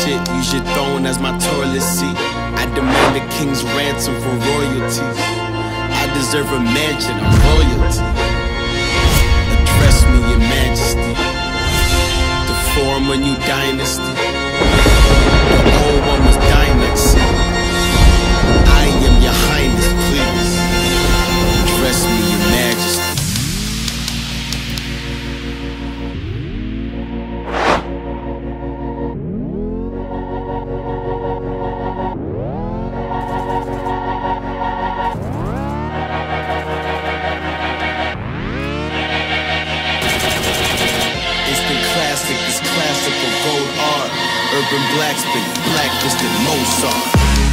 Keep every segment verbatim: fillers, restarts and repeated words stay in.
shit, use your throne as my toilet seat. I demand a king's ransom for royalty. I deserve a mansion, I'm royalty. Address me, your majesty. To form a new dynasty. The old one was dynasty. I am your highness, please. Address me, your majesty. Urban blacksmith, blacklisted Mozart.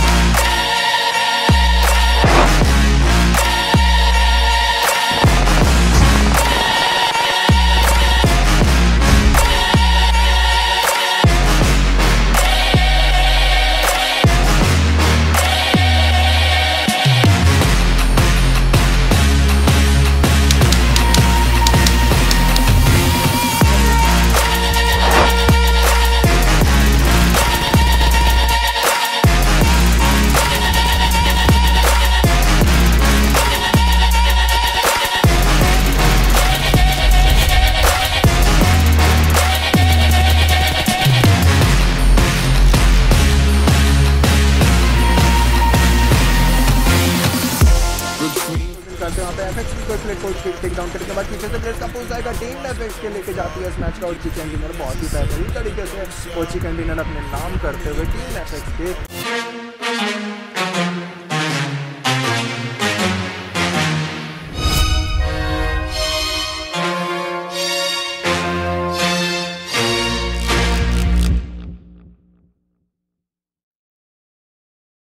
Takedown करने के बाद पीछे से place का post आएगा, team FX के लेके जाती है इस मैच का और चिकन डिनर बहुत ही बेहतरीन तरीके से वो चिकन डिनर अपने नाम करते हुए टीम एफएक्स के